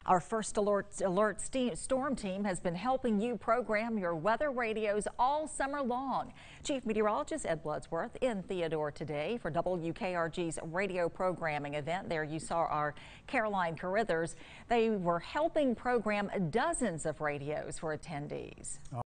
Our first storm team has been helping you program your weather radios all summer long. Chief Meteorologist Ed Bloodsworth in Theodore today for WKRG's radio programming event. There you saw our Caroline Carithers. They were helping program dozens of radios for attendees.